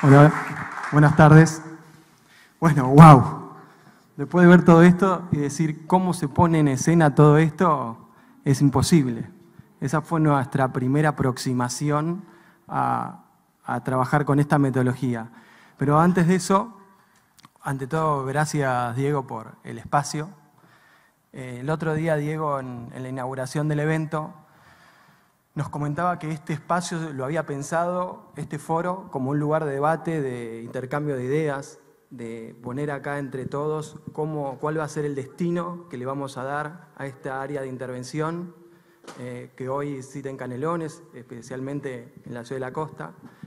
Hola, buenas tardes. Bueno, wow. Después de ver todo esto y decir cómo se pone en escena todo esto, es imposible. Esa fue nuestra primera aproximación a trabajar con esta metodología. Pero antes de eso, ante todo, gracias Diego por el espacio. El otro día Diego, en la inauguración del evento, nos comentaba que este espacio lo había pensado, este foro, como un lugar de debate, de intercambio de ideas, de poner acá entre todos cuál va a ser el destino que le vamos a dar a esta área de intervención, que hoy cita en Canelones, especialmente en la ciudad de la costa.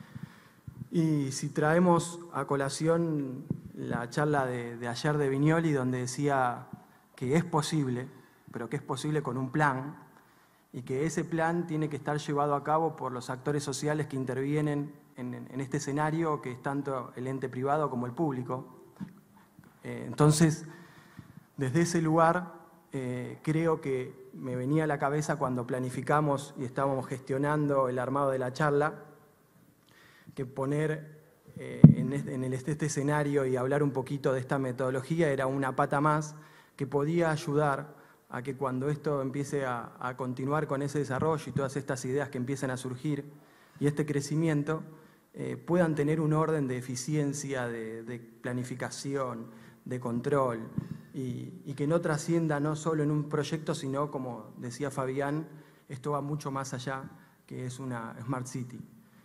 Y si traemos a colación la charla de ayer de Viñoli, donde decía que es posible, pero que es posible con un plan, y que ese plan tiene que estar llevado a cabo por los actores sociales que intervienen en este escenario, que es tanto el ente privado como el público. Entonces, desde ese lugar, creo que me venía a la cabeza cuando planificamos y estábamos gestionando el armado de la charla, que poner en este escenario y hablar un poquito de esta metodología era una pata más que podía ayudar a que cuando esto empiece a continuar con ese desarrollo y todas estas ideas que empiezan a surgir y este crecimiento, puedan tener un orden de eficiencia, de planificación, de control, y que no trascienda no solo en un proyecto, sino, como decía Fabián, esto va mucho más allá, que es una Smart City.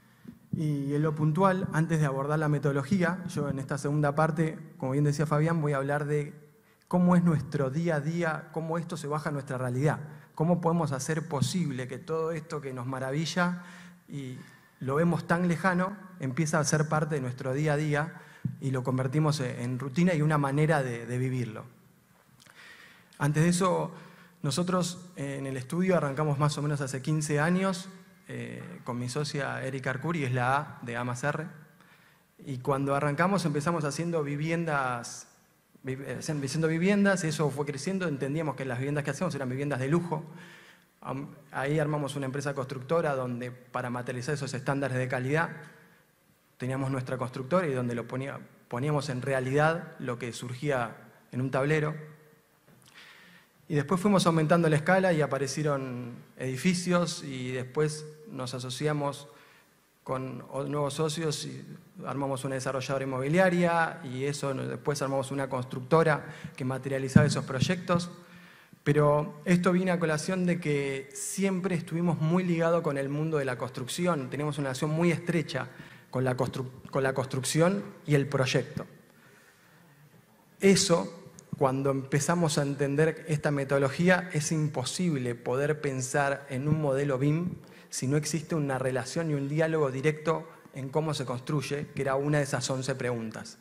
Y en lo puntual, antes de abordar la metodología, yo en esta segunda parte, como bien decía Fabián, voy a hablar de cómo es nuestro día a día, cómo esto se baja a nuestra realidad, cómo podemos hacer posible que todo esto que nos maravilla y lo vemos tan lejano, empieza a ser parte de nuestro día a día y lo convertimos en rutina y una manera de vivirlo. Antes de eso, nosotros en el estudio arrancamos más o menos hace 15 años con mi socia Erika Arcuri, es la A de AMASR, y cuando arrancamos empezamos haciendo viviendas, y eso fue creciendo, entendíamos que las viviendas que hacíamos eran viviendas de lujo. Ahí armamos una empresa constructora donde para materializar esos estándares de calidad teníamos nuestra constructora y donde poníamos en realidad lo que surgía en un tablero. Y después fuimos aumentando la escala y aparecieron edificios y después nos asociamos con nuevos socios y armamos una desarrolladora inmobiliaria y después armamos una constructora que materializaba esos proyectos. Pero esto viene a colación de que siempre estuvimos muy ligados con el mundo de la construcción, tenemos una relación muy estrecha con la construcción y el proyecto. Eso, cuando empezamos a entender esta metodología, es imposible poder pensar en un modelo BIM si no existe una relación y un diálogo directo en cómo se construye, que era una de esas 11 preguntas.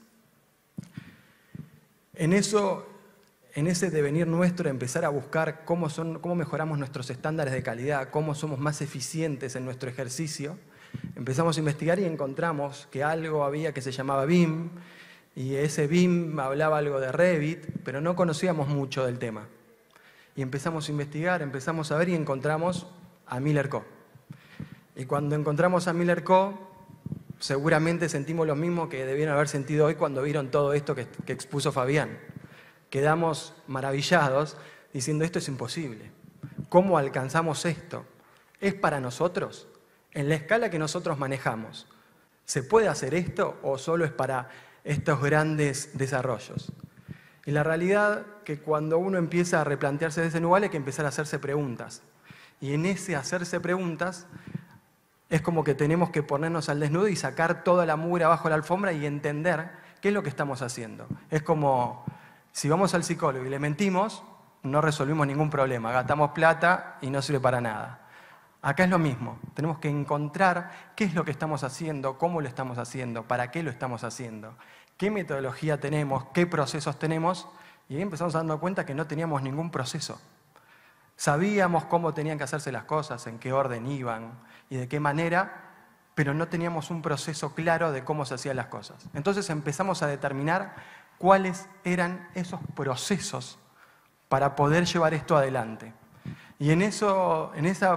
En ese devenir nuestro, empezar a buscar cómo mejoramos nuestros estándares de calidad, cómo somos más eficientes en nuestro ejercicio, empezamos a investigar y encontramos que algo había que se llamaba BIM, y ese BIM hablaba algo de Revit, pero no conocíamos mucho del tema. Y empezamos a investigar, empezamos a ver y encontramos a Miller Co. Y cuando encontramos a Miller Co., seguramente sentimos lo mismo que debieron haber sentido hoy cuando vieron todo esto que expuso Fabián. Quedamos maravillados diciendo esto es imposible. ¿Cómo alcanzamos esto? ¿Es para nosotros? En la escala que nosotros manejamos, ¿se puede hacer esto o solo es para estos grandes desarrollos? Y la realidad que cuando uno empieza a replantearse de ese lugar hay que empezar a hacerse preguntas. Y en ese hacerse preguntas es como que tenemos que ponernos al desnudo y sacar toda la mugre abajo de la alfombra y entender qué es lo que estamos haciendo. Es como si vamos al psicólogo y le mentimos, no resolvimos ningún problema, gastamos plata y no sirve para nada. Acá es lo mismo, tenemos que encontrar qué es lo que estamos haciendo, cómo lo estamos haciendo, para qué lo estamos haciendo, qué metodología tenemos, qué procesos tenemos, y ahí empezamos a darnos cuenta que no teníamos ningún proceso. Sabíamos cómo tenían que hacerse las cosas, en qué orden iban y de qué manera, pero no teníamos un proceso claro de cómo se hacían las cosas. Entonces empezamos a determinar cuáles eran esos procesos para poder llevar esto adelante. Y en esa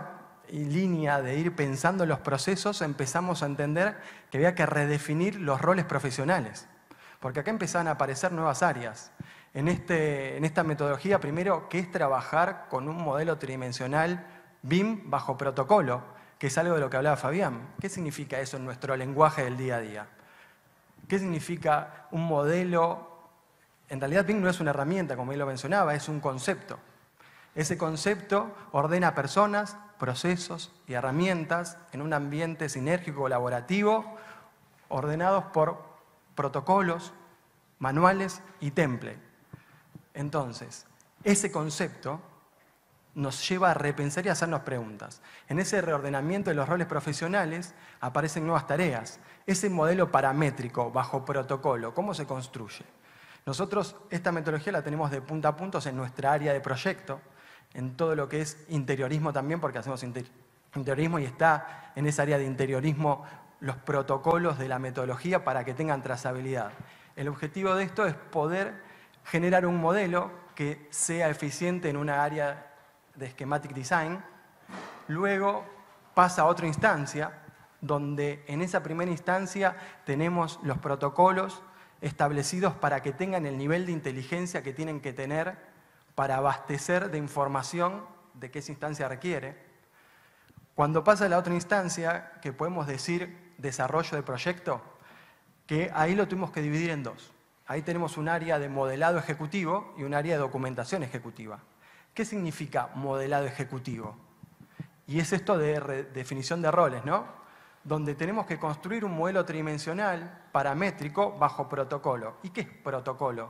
línea de ir pensando los procesos, empezamos a entender que había que redefinir los roles profesionales. Porque acá empezaban a aparecer nuevas áreas. En esta metodología, primero, que es trabajar con un modelo tridimensional BIM bajo protocolo, que es algo de lo que hablaba Fabián. ¿Qué significa eso en nuestro lenguaje del día a día? ¿Qué significa un modelo? En realidad BIM no es una herramienta, como él lo mencionaba, es un concepto. Ese concepto ordena personas, procesos y herramientas en un ambiente sinérgico colaborativo, ordenados por protocolos, manuales y template. Entonces, ese concepto nos lleva a repensar y a hacernos preguntas. En ese reordenamiento de los roles profesionales aparecen nuevas tareas. Ese modelo paramétrico bajo protocolo, ¿cómo se construye? Nosotros esta metodología la tenemos de punta a punta en nuestra área de proyecto, en todo lo que es interiorismo también, porque hacemos interiorismo y está en esa área de interiorismo los protocolos de la metodología para que tengan trazabilidad. El objetivo de esto es poder generar un modelo que sea eficiente en una área de schematic design, luego pasa a otra instancia, donde en esa primera instancia tenemos los protocolos establecidos para que tengan el nivel de inteligencia que tienen que tener para abastecer de información de qué esa instancia requiere. Cuando pasa a la otra instancia, que podemos decir desarrollo de proyecto, que ahí lo tuvimos que dividir en dos. Ahí tenemos un área de modelado ejecutivo y un área de documentación ejecutiva. ¿Qué significa modelado ejecutivo? Y es esto de definición de roles, ¿no? Donde tenemos que construir un modelo tridimensional paramétrico bajo protocolo. ¿Y qué es protocolo?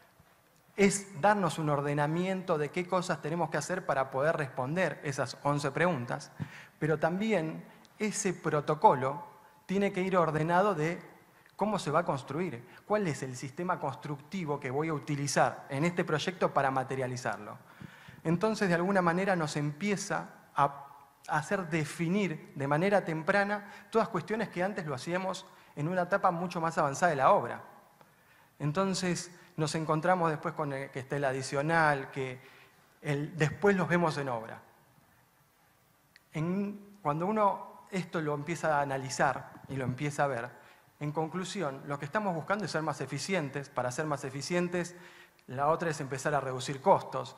Es darnos un ordenamiento de qué cosas tenemos que hacer para poder responder esas 11 preguntas, pero también ese protocolo tiene que ir ordenado de cómo se va a construir, cuál es el sistema constructivo que voy a utilizar en este proyecto para materializarlo. Entonces, de alguna manera nos empieza a hacer definir de manera temprana todas cuestiones que antes lo hacíamos en una etapa mucho más avanzada de la obra. Entonces nos encontramos después con que está el adicional, que después los vemos en obra. Cuando uno esto lo empieza a analizar y lo empieza a ver, en conclusión, lo que estamos buscando es ser más eficientes. Para ser más eficientes, la otra es empezar a reducir costos.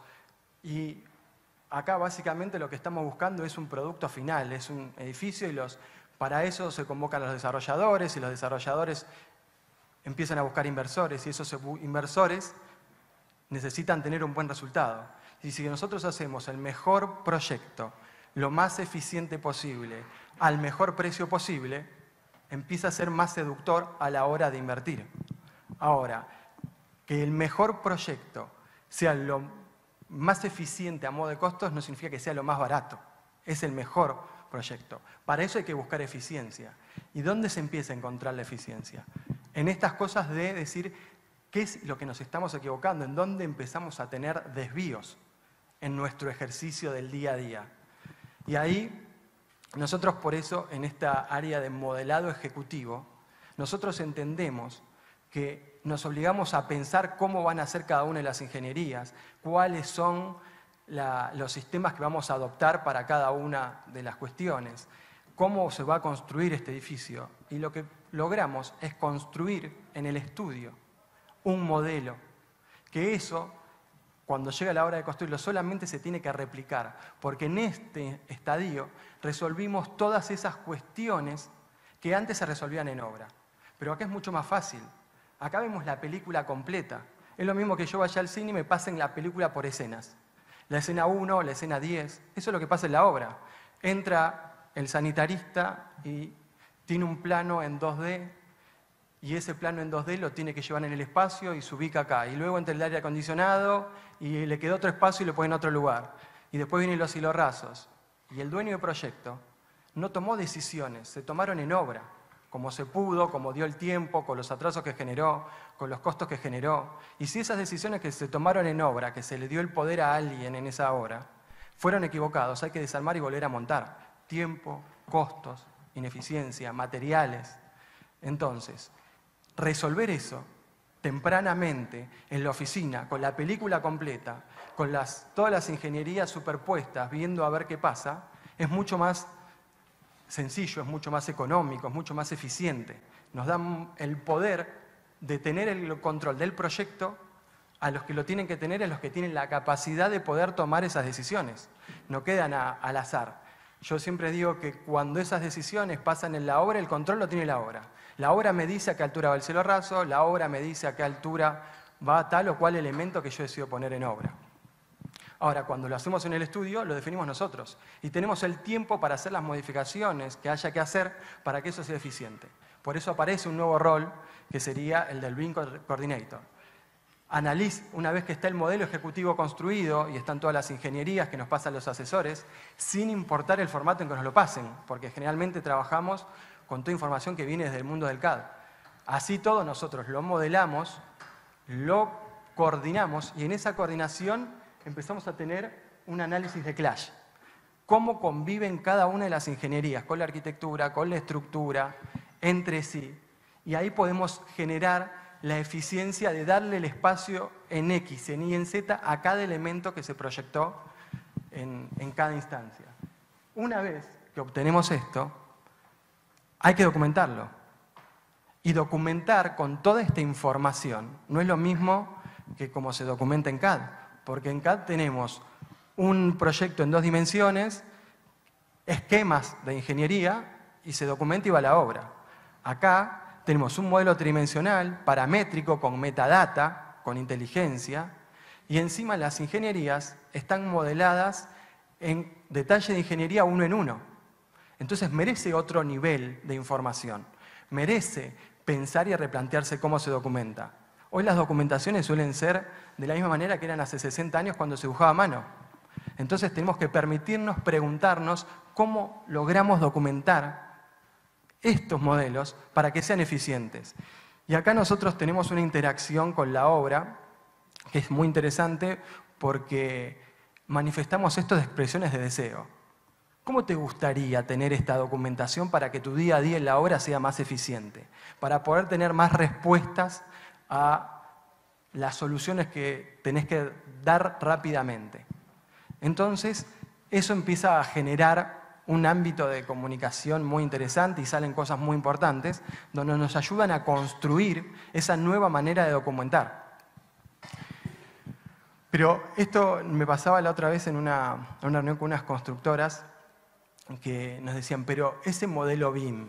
Y acá básicamente lo que estamos buscando es un producto final, es un edificio y para eso se convocan los desarrolladores y los desarrolladores empiezan a buscar inversores y esos inversores necesitan tener un buen resultado. Y si nosotros hacemos el mejor proyecto, lo más eficiente posible, al mejor precio posible, empieza a ser más seductor a la hora de invertir. Ahora, que el mejor proyecto sea lo más eficiente a modo de costos no significa que sea lo más barato. Es el mejor proyecto. Para eso hay que buscar eficiencia. ¿Y dónde se empieza a encontrar la eficiencia? En estas cosas de decir qué es lo que nos estamos equivocando, en dónde empezamos a tener desvíos en nuestro ejercicio del día a día. Y ahí, nosotros por eso, en esta área de modelado ejecutivo, nosotros entendemos que nos obligamos a pensar cómo van a ser cada una de las ingenierías, cuáles son los sistemas que vamos a adoptar para cada una de las cuestiones, cómo se va a construir este edificio. Y lo que logramos es construir en el estudio un modelo, que eso, cuando llega la hora de construirlo, solamente se tiene que replicar, porque en este estadio resolvimos todas esas cuestiones que antes se resolvían en obra. Pero acá es mucho más fácil. Acá vemos la película completa. Es lo mismo que yo vaya al cine y me pasen la película por escenas. La escena 1, la escena 10, eso es lo que pasa en la obra. Entra el sanitarista y tiene un plano en 2D y ese plano en 2D lo tiene que llevar en el espacio y se ubica acá. Y luego entra el aire acondicionado y le quedó otro espacio y lo pone en otro lugar. Y después vienen los hilorrazos. Y el dueño del proyecto no tomó decisiones, se tomaron en obra, como se pudo, como dio el tiempo, con los atrasos que generó, con los costos que generó. Y si esas decisiones que se tomaron en obra, que se le dio el poder a alguien en esa obra, fueron equivocados, hay que desarmar y volver a montar. Tiempo, costos, ineficiencia, materiales. Entonces, resolver eso tempranamente en la oficina, con la película completa, con todas las ingenierías superpuestas, viendo a ver qué pasa, es mucho más sencillo, es mucho más económico, es mucho más eficiente. Nos dan el poder de tener el control del proyecto a los que lo tienen que tener, a los que tienen la capacidad de poder tomar esas decisiones. No quedan al azar. Yo siempre digo que cuando esas decisiones pasan en la obra, el control lo tiene la obra. La obra me dice a qué altura va el cielo raso, la obra me dice a qué altura va tal o cual elemento que yo decido poner en obra. Ahora, cuando lo hacemos en el estudio, lo definimos nosotros. Y tenemos el tiempo para hacer las modificaciones que haya que hacer para que eso sea eficiente. Por eso aparece un nuevo rol, que sería el del BIM Coordinator. Una vez que está el modelo ejecutivo construido y están todas las ingenierías que nos pasan los asesores, sin importar el formato en que nos lo pasen, porque generalmente trabajamos con toda información que viene desde el mundo del CAD. Así todo nosotros lo modelamos, lo coordinamos y en esa coordinación empezamos a tener un análisis de clash. Cómo conviven cada una de las ingenierías con la arquitectura, con la estructura, entre sí. Y ahí podemos generar la eficiencia de darle el espacio en X, en Y, en Z a cada elemento que se proyectó en cada instancia. Una vez que obtenemos esto, hay que documentarlo. Y documentar con toda esta información no es lo mismo que como se documenta en CAD, porque en CAD tenemos un proyecto en 2 dimensiones, esquemas de ingeniería y se documenta y va a la obra. Acá tenemos un modelo tridimensional, paramétrico, con metadata, con inteligencia, y encima las ingenierías están modeladas en detalle de ingeniería uno en uno. Entonces merece otro nivel de información, merece pensar y replantearse cómo se documenta. Hoy las documentaciones suelen ser de la misma manera que eran hace 60 años cuando se dibujaba a mano. Entonces tenemos que permitirnos preguntarnos cómo logramos documentar estos modelos para que sean eficientes. Y acá nosotros tenemos una interacción con la obra que es muy interesante porque manifestamos esto de expresiones de deseo. ¿Cómo te gustaría tener esta documentación para que tu día a día en la obra sea más eficiente? Para poder tener más respuestas a las soluciones que tenés que dar rápidamente. Entonces, eso empieza a generar un ámbito de comunicación muy interesante y salen cosas muy importantes donde nos ayudan a construir esa nueva manera de documentar. Pero esto me pasaba la otra vez en una reunión con unas constructoras que nos decían, pero ese modelo BIM,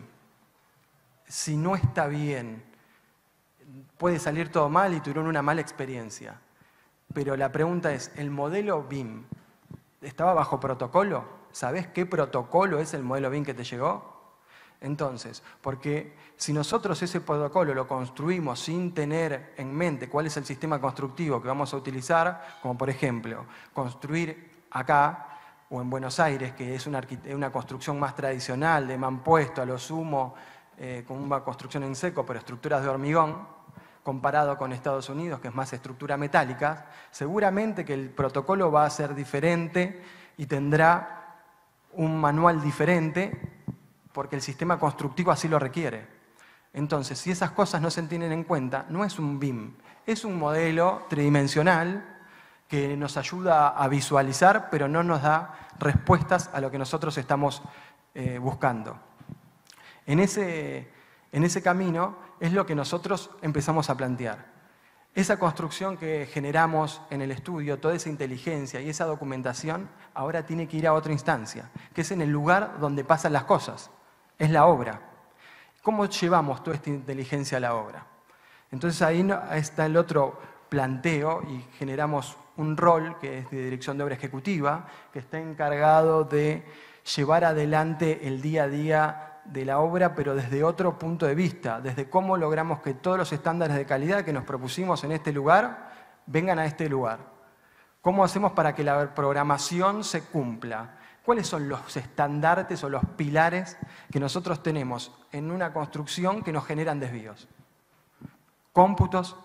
si no está bien, puede salir todo mal y tuvieron una mala experiencia. Pero la pregunta es, ¿el modelo BIM estaba bajo protocolo? ¿Sabés qué protocolo es el modelo BIM que te llegó? Entonces, porque si nosotros ese protocolo lo construimos sin tener en mente cuál es el sistema constructivo que vamos a utilizar, como por ejemplo, construir acá o en Buenos Aires, que es una construcción más tradicional, de mampuesto a lo sumo, con una construcción en seco, pero estructuras de hormigón, comparado con Estados Unidos, que es más estructura metálica, seguramente que el protocolo va a ser diferente y tendrá un manual diferente porque el sistema constructivo así lo requiere. Entonces, si esas cosas no se tienen en cuenta, no es un BIM, es un modelo tridimensional que nos ayuda a visualizar, pero no nos da respuestas a lo que nosotros estamos buscando. En ese camino es lo que nosotros empezamos a plantear. Esa construcción que generamos en el estudio, toda esa inteligencia y esa documentación, ahora tiene que ir a otra instancia, que es en el lugar donde pasan las cosas, es la obra. ¿Cómo llevamos toda esta inteligencia a la obra? Entonces ahí está el otro planteo y generamos un rol que es de dirección de obra ejecutiva, que está encargado de llevar adelante el día a día de la obra, pero desde otro punto de vista, desde cómo logramos que todos los estándares de calidad que nos propusimos en este lugar vengan a este lugar. ¿Cómo hacemos para que la programación se cumpla? ¿Cuáles son los estandartes o los pilares que nosotros tenemos en una construcción que nos generan desvíos? Cómputos,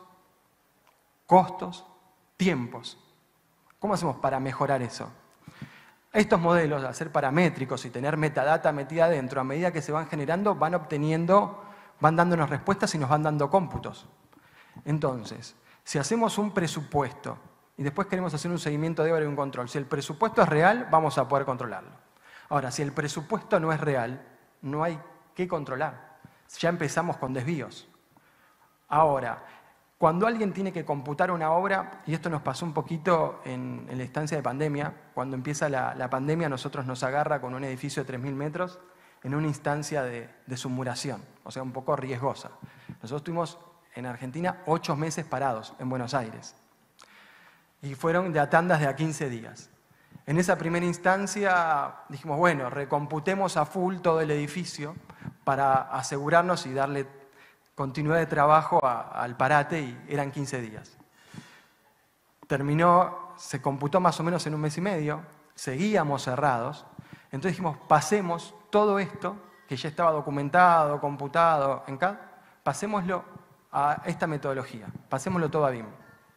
costos, tiempos. ¿Cómo hacemos para mejorar eso? Estos modelos, al ser paramétricos y tener metadata metida adentro, a medida que se van generando, van dándonos respuestas y nos van dando cómputos. Entonces, si hacemos un presupuesto y después queremos hacer un seguimiento de obra y un control, si el presupuesto es real, vamos a poder controlarlo. Ahora, si el presupuesto no es real, no hay que controlar. Ya empezamos con desvíos. Ahora, cuando alguien tiene que computar una obra, y esto nos pasó un poquito en la instancia de pandemia, cuando empieza la pandemia, a nosotros nos agarra con un edificio de 3.000 metros en una instancia de submuración, o sea, un poco riesgosa. Nosotros estuvimos en Argentina 8 meses parados en Buenos Aires, y fueron de a tandas de a 15 días. En esa primera instancia dijimos, bueno, recomputemos a full todo el edificio para asegurarnos y darle continuidad de trabajo al parate, y eran 15 días. Terminó, se computó más o menos en 1 mes y medio, seguíamos cerrados, entonces dijimos, pasemos todo esto, que ya estaba documentado, computado en CAD, pasémoslo a esta metodología, pasémoslo todo a BIM.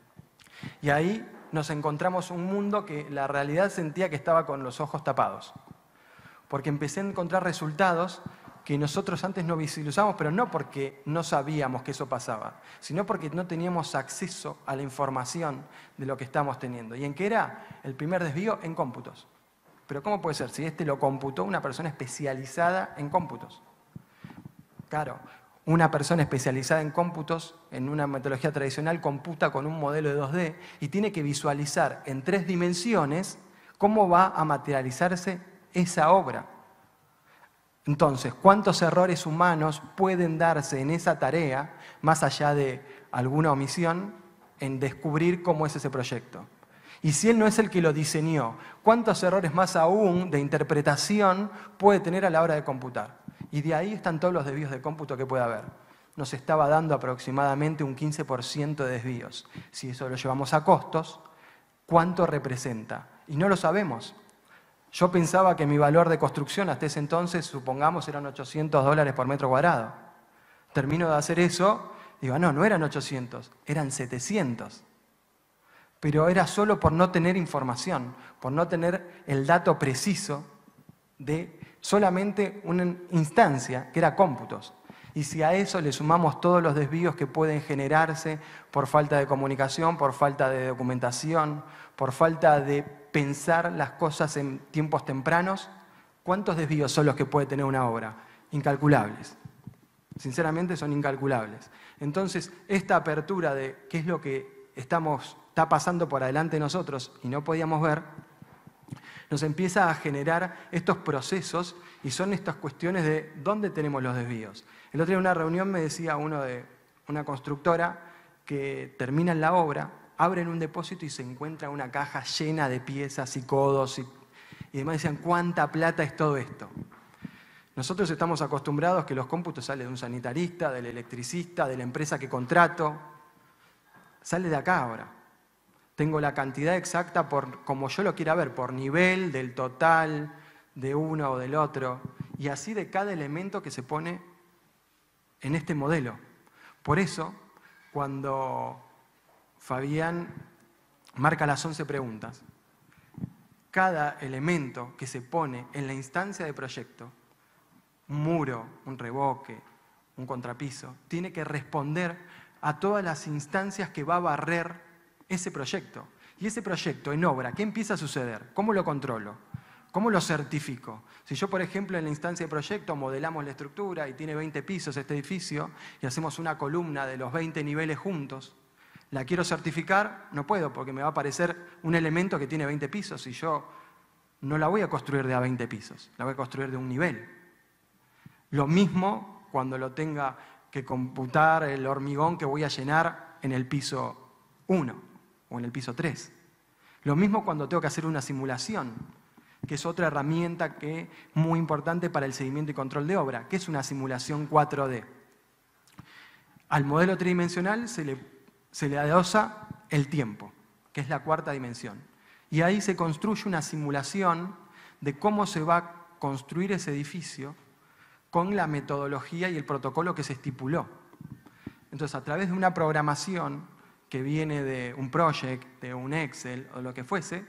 Y ahí nos encontramos un mundo que la realidad sentía que estaba con los ojos tapados, porque empecé a encontrar resultados que nosotros antes no visualizamos, pero no porque no sabíamos que eso pasaba, sino porque no teníamos acceso a la información de lo que estamos teniendo. ¿Y en qué era? El primer desvío en cómputos. Pero ¿cómo puede ser si este lo computó una persona especializada en cómputos? Claro, una persona especializada en cómputos, en una metodología tradicional, computa con un modelo de 2D y tiene que visualizar en 3 dimensiones cómo va a materializarse esa obra. Entonces, ¿cuántos errores humanos pueden darse en esa tarea, más allá de alguna omisión, en descubrir cómo es ese proyecto? Y si él no es el que lo diseñó, ¿cuántos errores más aún de interpretación puede tener a la hora de computar? Y de ahí están todos los desvíos de cómputo que puede haber. Nos estaba dando aproximadamente un 15% de desvíos. Si eso lo llevamos a costos, ¿cuánto representa? Y no lo sabemos. Yo pensaba que mi valor de construcción hasta ese entonces, supongamos, eran $800 por metro cuadrado. Termino de hacer eso, digo, no eran 800, eran 700. Pero era solo por no tener información, por no tener el dato preciso de solamente una instancia, que era cómputos. Y si a eso le sumamos todos los desvíos que pueden generarse por falta de comunicación, por falta de documentación, por falta de pensar las cosas en tiempos tempranos, ¿cuántos desvíos son los que puede tener una obra? Incalculables. Sinceramente son incalculables. Entonces, esta apertura de qué es lo que está pasando por adelante de nosotros y no podíamos ver, nos empieza a generar estos procesos y son estas cuestiones de dónde tenemos los desvíos. El otro día en una reunión me decía uno de una constructora que terminan la obra, abren un depósito y se encuentra una caja llena de piezas y codos y demás. Decían, ¿cuánta plata es todo esto? Nosotros estamos acostumbrados que los cómputos salen de un sanitarista, del electricista, de la empresa que contrato. Sale de acá ahora. Tengo la cantidad exacta por como yo lo quiera ver, por nivel del total de uno o del otro, y así de cada elemento que se pone en este modelo. Por eso, cuando Fabián marca las 11 preguntas, cada elemento que se pone en la instancia de proyecto, un muro, un revoque, un contrapiso, tiene que responder a todas las instancias que va a barrer ese proyecto. Y ese proyecto en obra, ¿qué empieza a suceder? ¿Cómo lo controlo? ¿Cómo lo certifico? Si yo, por ejemplo, en la instancia de proyecto modelamos la estructura y tiene 20 pisos este edificio y hacemos una columna de los 20 niveles juntos, la quiero certificar, no puedo porque me va a aparecer un elemento que tiene 20 pisos y yo no la voy a construir de a 20 pisos, la voy a construir de un nivel. Lo mismo cuando lo tenga que computar el hormigón que voy a llenar en el piso 1 o en el piso 3. Lo mismo cuando tengo que hacer una simulación, que es otra herramienta que es muy importante para el seguimiento y control de obra, que es una simulación 4D. Al modelo tridimensional se le adosa el tiempo, que es la 4ª dimensión. Y ahí se construye una simulación de cómo se va a construir ese edificio con la metodología y el protocolo que se estipuló. Entonces, a través de una programación que viene de un project, de un Excel o lo que fuese,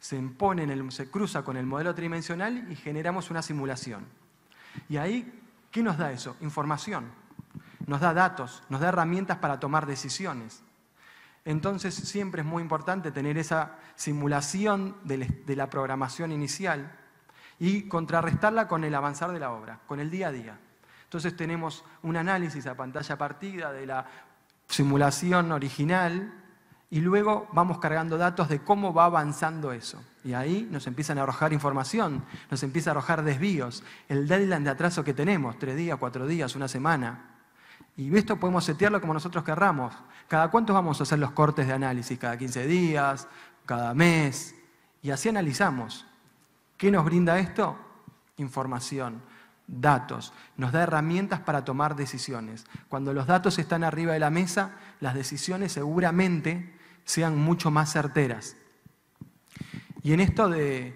se cruza con el modelo tridimensional y generamos una simulación. Y ahí, ¿qué nos da eso? Información. Nos da datos, nos da herramientas para tomar decisiones. Entonces, siempre es muy importante tener esa simulación de la programación inicial y contrarrestarla con el avanzar de la obra, con el día a día. Entonces tenemos un análisis a pantalla partida de la simulación original y luego vamos cargando datos de cómo va avanzando eso. Y ahí nos empiezan a arrojar información, nos empieza a arrojar desvíos, el deadline de atraso que tenemos, 3 días, 4 días, una semana. Y esto podemos setearlo como nosotros querramos. ¿Cada cuánto vamos a hacer los cortes de análisis? ¿Cada 15 días? ¿Cada mes? Y así analizamos. ¿Qué nos brinda esto? Información, datos. Nos da herramientas para tomar decisiones. Cuando los datos están arriba de la mesa, las decisiones seguramente sean mucho más certeras. Y en esto de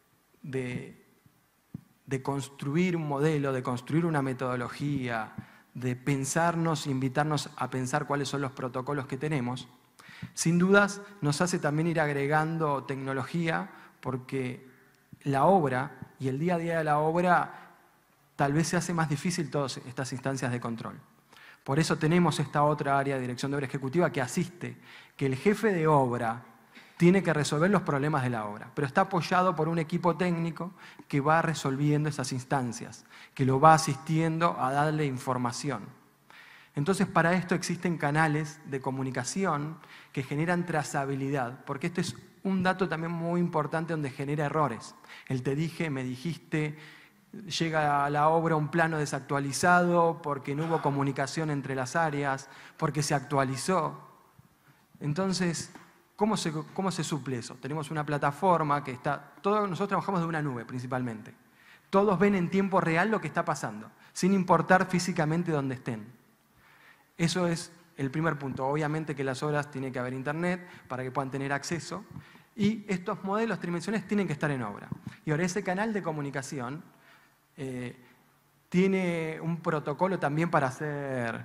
construir un modelo, de construir una metodología, de pensarnos, invitarnos a pensar cuáles son los protocolos que tenemos, sin dudas nos hace también ir agregando tecnología, porque la obra y el día a día de la obra tal vez se hace más difícil todas estas instancias de control. Por eso tenemos esta otra área de dirección de obra ejecutiva que asiste, que el jefe de obra tiene que resolver los problemas de la obra, pero está apoyado por un equipo técnico que va resolviendo esas instancias, que lo va asistiendo a darle información. Entonces, para esto existen canales de comunicación que generan trazabilidad, porque este es un dato también muy importante donde genera errores. El te dije, me dijiste, llega a la obra un plano desactualizado porque no hubo comunicación entre las áreas, porque se actualizó. Entonces, ¿cómo se suple eso? Tenemos una plataforma que está... Nosotros trabajamos de una nube principalmente. Todos ven en tiempo real lo que está pasando, sin importar físicamente dónde estén. Eso es el primer punto. Obviamente que las obras tiene que haber internet para que puedan tener acceso y estos modelos tridimensionales tienen que estar en obra. Y ahora ese canal de comunicación tiene un protocolo también para ser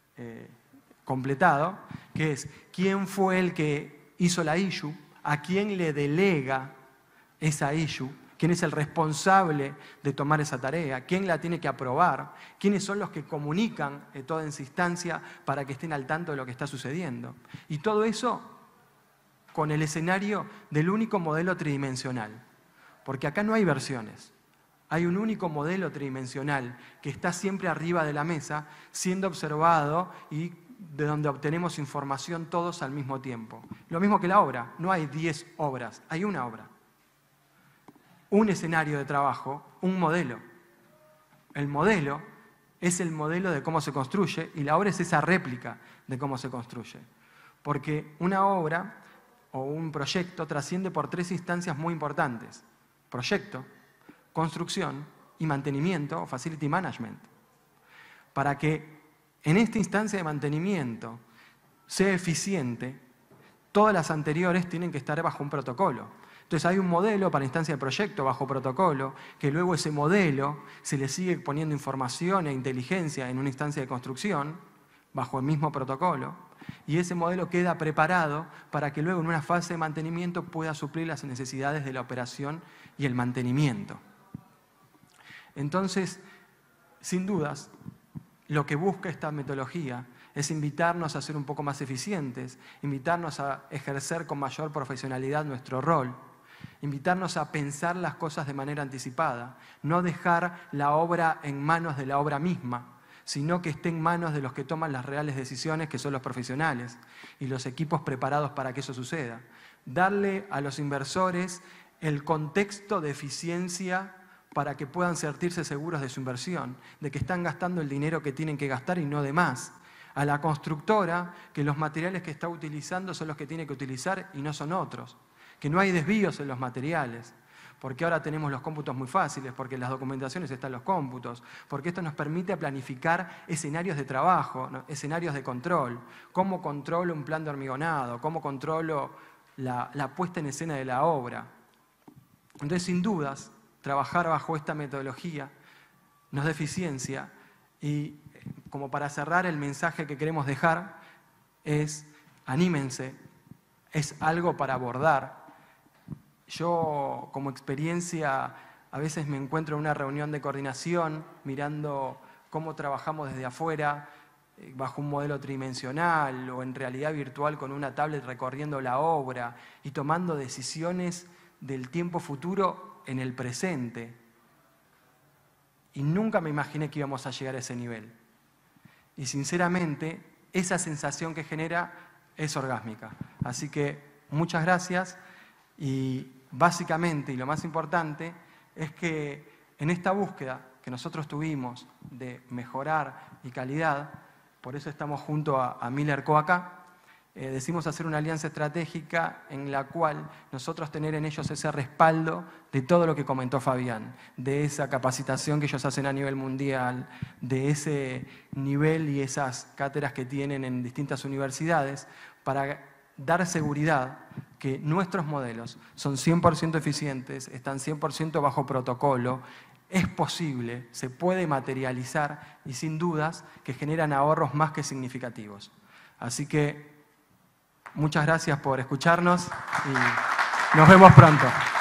completado, que es quién fue el que hizo la issue, a quién le delega esa issue, quién es el responsable de tomar esa tarea, quién la tiene que aprobar, quiénes son los que comunican toda esa instancia para que estén al tanto de lo que está sucediendo. Y todo eso con el escenario del único modelo tridimensional, porque acá no hay versiones. Hay un único modelo tridimensional que está siempre arriba de la mesa, siendo observado y de donde obtenemos información todos al mismo tiempo. Lo mismo que la obra, no hay 10 obras, hay una obra. Un escenario de trabajo, un modelo. El modelo es el modelo de cómo se construye y la obra es esa réplica de cómo se construye. Porque una obra o un proyecto trasciende por 3 instancias muy importantes. Proyecto, construcción y mantenimiento o facility management. Para que en esta instancia de mantenimiento sea eficiente, todas las anteriores tienen que estar bajo un protocolo. Entonces hay un modelo para instancia de proyecto bajo protocolo, que luego ese modelo se le sigue poniendo información e inteligencia en una instancia de construcción bajo el mismo protocolo, y ese modelo queda preparado para que luego en una fase de mantenimiento pueda suplir las necesidades de la operación y el mantenimiento. Entonces, sin dudas, lo que busca esta metodología es invitarnos a ser un poco más eficientes, invitarnos a ejercer con mayor profesionalidad nuestro rol, invitarnos a pensar las cosas de manera anticipada, no dejar la obra en manos de la obra misma, sino que esté en manos de los que toman las reales decisiones, que son los profesionales y los equipos preparados para que eso suceda. Darle a los inversores el contexto de eficiencia para que puedan sentirse seguros de su inversión, de que están gastando el dinero que tienen que gastar y no de más. A la constructora, que los materiales que está utilizando son los que tiene que utilizar y no son otros. Que no hay desvíos en los materiales, porque ahora tenemos los cómputos muy fáciles, porque en las documentaciones están los cómputos, porque esto nos permite planificar escenarios de trabajo, ¿no? Escenarios de control. ¿Cómo controlo un plan de hormigonado? ¿Cómo controlo la puesta en escena de la obra? Entonces, sin dudas, trabajar bajo esta metodología nos da eficiencia y, como para cerrar, el mensaje que queremos dejar es: anímense, es algo para abordar. Yo, como experiencia, a veces me encuentro en una reunión de coordinación mirando cómo trabajamos desde afuera, bajo un modelo tridimensional o en realidad virtual con una tablet recorriendo la obra y tomando decisiones del tiempo futuro en el presente. y nunca me imaginé que íbamos a llegar a ese nivel. Y sinceramente, esa sensación que genera es orgásmica. Así que muchas gracias y básicamente, y lo más importante, es que en esta búsqueda que nosotros tuvimos de mejorar y calidad, por eso estamos junto a Miller Co acá, decidimos hacer una alianza estratégica en la cual nosotros tener en ellos ese respaldo de todo lo que comentó Fabián, de esa capacitación que ellos hacen a nivel mundial, de ese nivel y esas cátedras que tienen en distintas universidades, para dar seguridad que nuestros modelos son 100% eficientes, están 100% bajo protocolo, es posible, se puede materializar y sin dudas que generan ahorros más que significativos. Así que muchas gracias por escucharnos y nos vemos pronto.